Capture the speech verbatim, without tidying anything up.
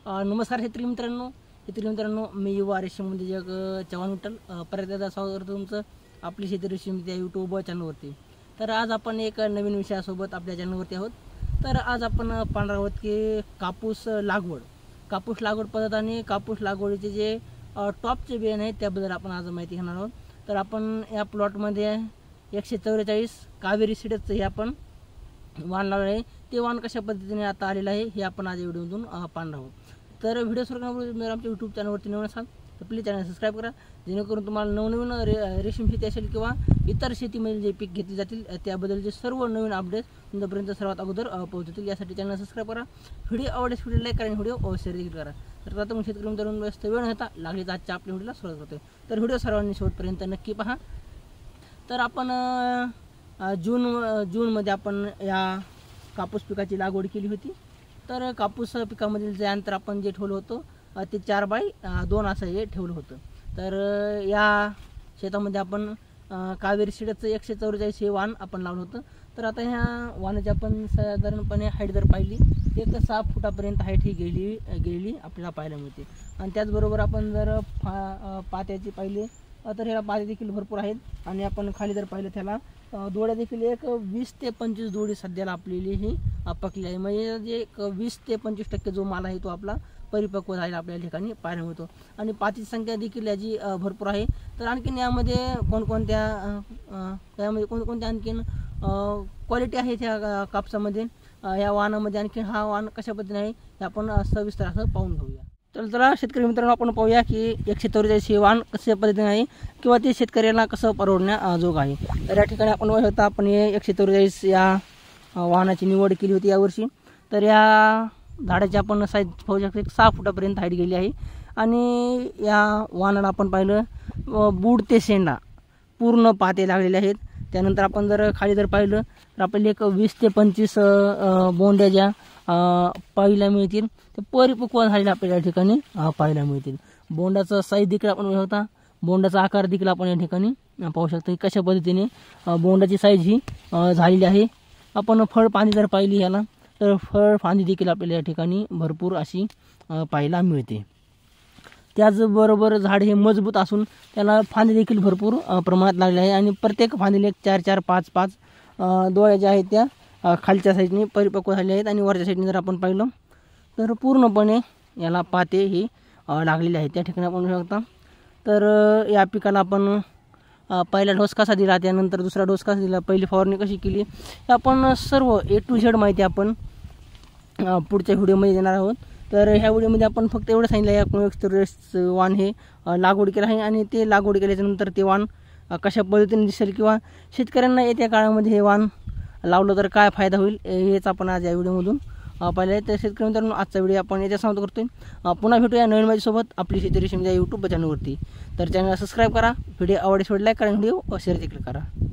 अ, नमस्कार शेतकरी मित्रांनो शेतकरी मित्रांनो मी युवा रेशीम उद्योजक चव्हाण विठ्ठल परत एकदा स्वागत करतो तुमचं आपली शेती रेशीम त्या यूट्यूब चॅनलवरती। तर आज आपण एक नवीन विषयासोबत आपल्या चॅनलवरती आहोत। तर आज आपण पाहणार आहोत की कापूस लागवड कापूस लागवड पद्धत आणि कापूस लागवडीचे जे टॉपचे बियाणे आहेत त्याबद्दल आपण आज माहिती घेणार आहोत। तर आपण या प्लॉटमध्ये एकशे चौवेचाळीस कावेरी सीड्सचं हे आपण वाण लावले आहे। ते वाण कशा पद्धतीने आता आलेलं आहे हे आपण आज व्हिडिओमधून पाहणार आहोत। तर व्हिडिओ सुरू करण्यापूर्वी जर आमच्या यूट्यूब चॅनलवरती नवीन असाल तर प्लीज चॅनल सबस्क्राईब करा, जेणेकरून तुम्हाला नवनवीन रे रेशीम शेती असेल किंवा इतर शेतीमध्ये जे पीक घेतले जातील त्याबद्दलचे सर्व नवीन अपडेट्स तुमच्यापर्यंत सर्वात अगोदर पोहोचतील। यासाठी चॅनल सबस्क्राईब करा, व्हिडिओ आवडल्यास व्हिडिओ लाईक करा आणि व्हिडिओ शेअर देखील करा। तर आता मग शेतकरी मित्रांनो व्यस्त वेळ नव्हता लागलीच आजच्या आपल्या व्हिडिओला सुरुवात करतोय। तर व्हिडिओ सर्वांनी शेवटपर्यंत नक्की पहा। तर आपण जून जूनमध्ये आपण या कापूस पिकाची लागवड केली होती। तर कापूस पिकामधील जे अंतर आपण जे ठेवलं होतं ते चार बाय दोन असं हे ठेवलं होतं। तर या शेतामध्ये आपण कावेरी सीड्सचं एकशे चौवेचाळीस हे वाण आपण लावलं होतं। तर आता ह्या वाणाची आपण साधारणपणे हाईट जर पाहिली एक सहा फुटापर्यंत हाईट ही गेली गेलेली आपल्याला पाहायला मिळते। आणि त्याचबरोबर आपण जर फा पात्याची पाहिली तर ह्याला पाते देखील भरपूर आहेत आणि आपण खाली जर पाहिलं त्याला दोड्या देखील एक वीस ते पंचवीस दोडी सध्याला आपली ही पकली आहे। म्हणजे जे एक वीस ते पंचवीस टक्के जो माल आहे तो आपला परिपक्व झालेला आपल्या ठिकाणी पाहायला मिळतो। आणि पातीची संख्या देखील याची भरपूर आहे। तर आणखीन यामध्ये कोणकोणत्या यामध्ये कोणकोणत्या आणखीन क्वालिटी आहेत ह्या कापसामध्ये या वाणामध्ये आणखीन हा वाण कशा पद्धतीने आहे हे आपण सविस्तर असं पाहून घेऊया। तर चला शेतकरी मित्रांनो आपण पाहूया की एकशे चौवेचाळीस हे वाण कशा पद्धतीने आहे किंवा ते शेतकऱ्याला कसं परवडण्याजोग आहे। तर या ठिकाणी आपण बघत होता आपण हे एकशे चौवेचाळीस या वाहनाची निवड केली होती यावर्षी। तर या झाडाची आपण साईज पाहू शकतो एक सहा फुटापर्यंत हाईट गेली आहे। आणि या वाहनाला आपण पाहिलं बूड ते शेंडा पूर्ण पाते लागलेले आहेत। त्यानंतर आपण जर खाली जर पाहिलं तर आपल्याला एक वीस ते पंचवीस बोंड्या ज्या पाहायला मिळतील ते परिपक्व झालेल्या आपल्याला या ठिकाणी पाहायला मिळतील। बोंडाचा साईज देखील आपण बघू शकता, बोंडाचा आकार देखील आपण या ठिकाणी पाहू शकतो कशा पद्धतीने बोंडाची साईज ही झालेली आहे। आपण फळ फांदी जर पाहिली याला तर फळ फांदी देखील आपल्याला या ठिकाणी भरपूर अशी पाहायला मिळते। त्याचबरोबर झाड हे मजबूत असून त्याला फांदी देखील भरपूर प्रमाणात लागले आहे आणि प्रत्येक फांदीला एक चार चार पाच पाच डोळ्या ज्या आहेत त्या खालच्या साईडने परिपक्व झाले आहेत आणि वरच्या साईडने जर आपण पाहिलं तर पूर्णपणे याला पाते हे लागलेले आहेत त्या ठिकाणी आपण बघू शकता। तर या पिकाला आपण पहिला डोस कसा दिला, त्यानंतर दुसरा डोस कसा दिला, पहिली फवारणी कशी केली, आपण सर्व ए टू झेड माहिती आपण पुढच्या व्हिडिओमध्ये देणार आहोत। तर ह्या व्हिडिओमध्ये आपण फक्त एवढं सांगितलं आहे एकशे वाण हे लागवड केलं आहे आणि ते लागवड केल्याच्यानंतर ते वाण कशा पद्धतीने दिसेल किंवा शेतकऱ्यांना येत्या काळामध्ये हे वाण लावलं तर काय फायदा होईल हेच आपण आज या व्हिडिओमधून पाहिलं आहे। तर शेतकरी मित्रांनो आजचा व्हिडिओ आपण याच्या समाप्त करतोय। पुन्हा भेटूया नवीन माझ्यासोबत आपली शेती रेशीम या यूट्यूब चॅनलवरती। तर चॅनलला सबस्क्राईब करा, व्हिडिओ आवडल्यास लाईक करा, व्हिडिओ शेअर देखील करा।